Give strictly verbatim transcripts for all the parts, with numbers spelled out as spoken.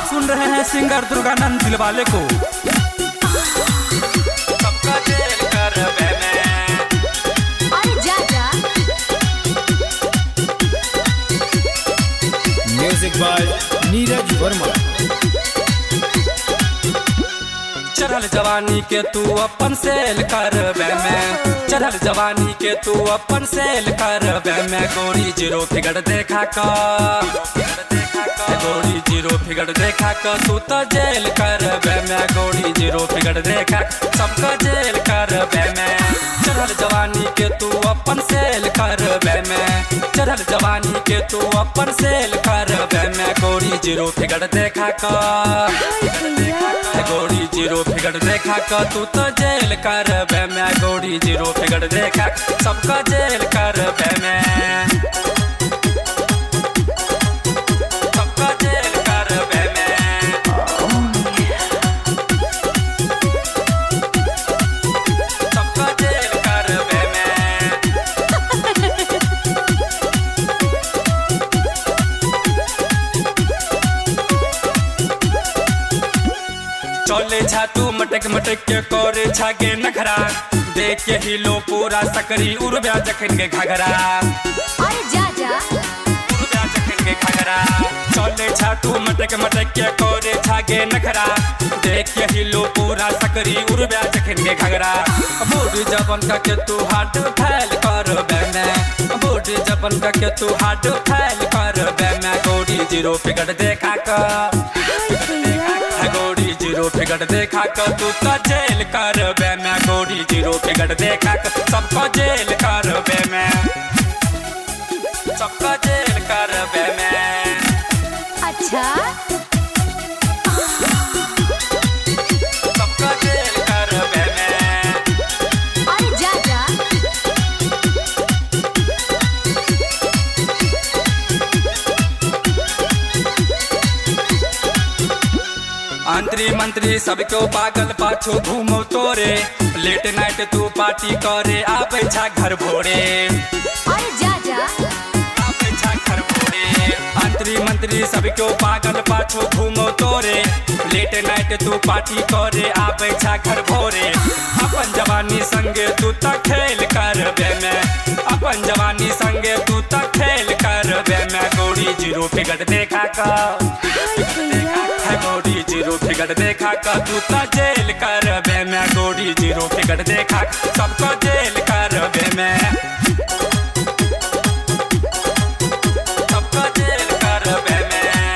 सुन रहे हैं सिंगर दुर्गानंद दिलवाले को। सबका जेल करवे में। अरे जा जा। Music by Neeraj Verma. चढ़ल जवानी के तू अपन सेल करवे में, चढ़ल जवानी के तू अपन सेल करवे में। गोरी जीरो फिगर देखा कर, गोरी जीरो फिगर देखा कर तू तो जेल करवे में। गोरी जीरो फिगर देखा सबका जेल करवे में। चढ़ल जवानी के तू अपन सेल करवे में, चढ़ल जवानी के तू अपन सेल करवे में। गोरी जीरो फिगर देखा कर, गोरी जीरो फिगर देखा कर तू तो जेल करवे में। गोरी जीरो फिगर देखा सबका जेल करवे में। सबका जेल करवे में। सबका जेल करवे में। चले छा तू मटक मटक के करे छागे नखरा, देख के हिलो पूरा सकरी उड़ब्या जखन के घघरा। अरे जा जा। उड़ब्या जखन के घघरा। चले छा तू मटक मटक के करे छागे नखरा, देख के हिलो पूरा सकरी उड़ब्या जखन के घघरा। बूढ़ जबन का के तू हाथ फैल कर बेने, बूढ़ जबन का के तू हाथ फैल कर बेने। गोरी जीरो फिगर देखा कर, गोरी जीरो फिगर देखा कर तू तो जेल करवे में। गोरी जीरो फिगर देखा कर सबको जेल करवे में, सबको जेल करवे में। अच्छा सबको जेल करवे में। अरे जा जा। अंतरी मंत्री सबको पागल पाछो घूमो तोरे, लेट नाइट तू पार्टी करे आबे छा घर भोरे। अरे जा जा। आबे छा घर भोरे। अंतरी मंत्री सबको पागल पाछो घूमो तोरे, लेट नाइट तू पार्टी करे आबे छा घर भोरे। अपन जवानी संगे तू तो खेल करवे में, अपन जवानी संगे तू तो खेल करवे में। गोरी जीरो फिगर देखा कर, गोरी जीरो फिगर देखा कर तू तो जेल करवे में। गोरी जीरो फिगर देखा सबको जेल करवे में, सबको जेल करवे में।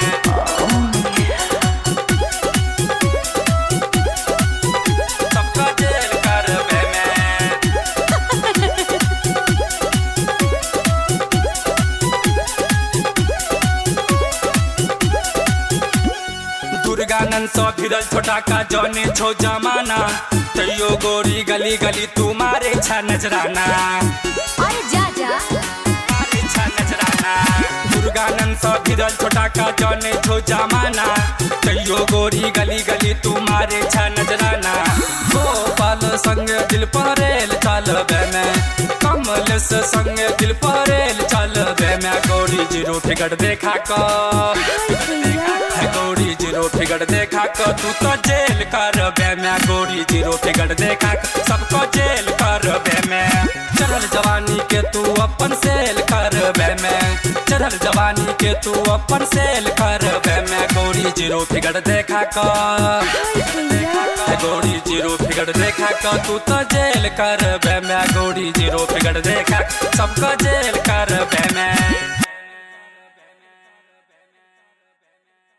सबको जेल करवे में। दुर्गानंद सौ भिड़ल छोटा का जौने छो जमाना, तैयो गोरी गली गली तू मारे छा नजराना। अरे जा जा। मारे छा नजराना। दुर्गानंद सौ भिड़ल छोटा का जौने छो जमाना, तैयो गोरी गली गली तू मारे छा नजराना। गोपाल संग दिल परेल चलवे में, कमल से संग दिल परेल चलवे में। गोरी जीरो फिगर देखा कर, गोरी जीरो फिगर देखा कर तू तो जेल करवे में। गोरी जीरो फिगर देखा कर सबको जेल करवे में। चढ़ल जवानी के तू अपन सेल करवे में, चढ़ल जवानी के तू अपन सेल करवे में। गोरी जीरो फिगर देखा कर, गोरी जीरो फिगर देखा कर तू तो जेल करवे में। गोरी जीरो फिगर देखा सबको जेल करवे में।